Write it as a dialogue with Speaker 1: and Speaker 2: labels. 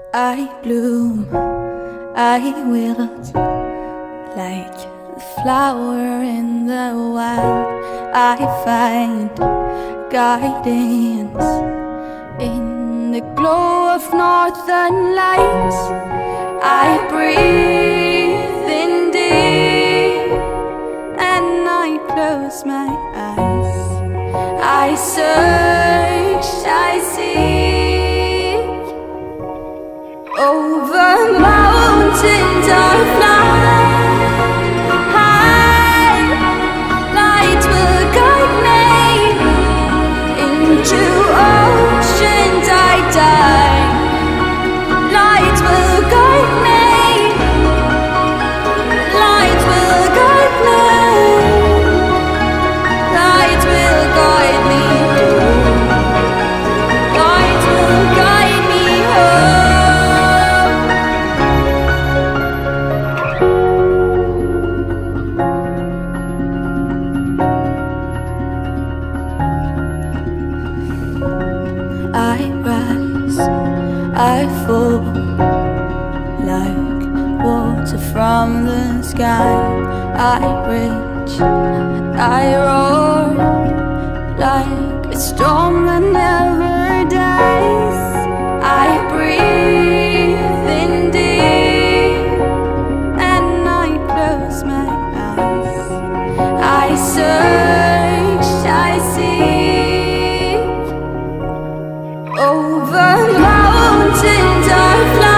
Speaker 1: I bloom, I wilt like the flower in the wild. I find guidance in the glow of northern lights. I breathe in deep and I close my eyes. I search, I seek. Over mountains I fly high. Light will guide me into oceans I dive. Light will guide me. Light will guide me. Light will guide me. Light will guide me home. I rise, I fall like water from the sky. I rage, I roar like a storm that never dies. I breathe in deep and I close my eyes. I search, I seek. Over mountains I fly.